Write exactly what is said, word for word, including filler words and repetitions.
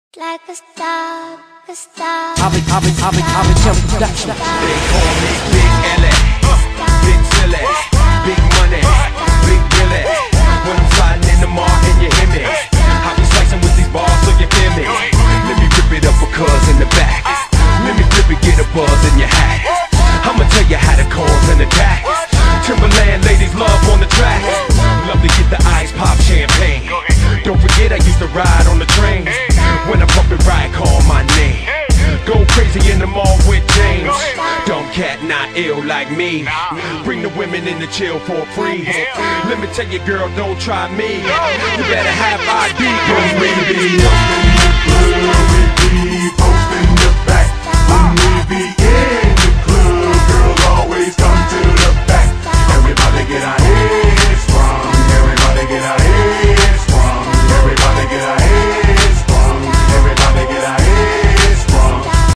Like a star, a star. I'll be, I'll be, I'll be, I'll be Tim Production. They call me Big L A, Big Silly, Big Money, Big Billy. When I'm sliding in the mall and you hear me, I be slicing with these bars so you feel me. Let me rip it up for cuz in the back. Let me flip it, get a buzz in your hat. I'ma tell you how to cause an attack. Timberland ladies love on the track. Love to get the ice pop champagne. Don't forget I used to ride on the train. When I pump it right, call my name. Go crazy in the mall with James. Dumb cat, not ill like me. Bring the women in the chill for free. Let me tell you, girl, don't try me. You better have I D. Cause baby,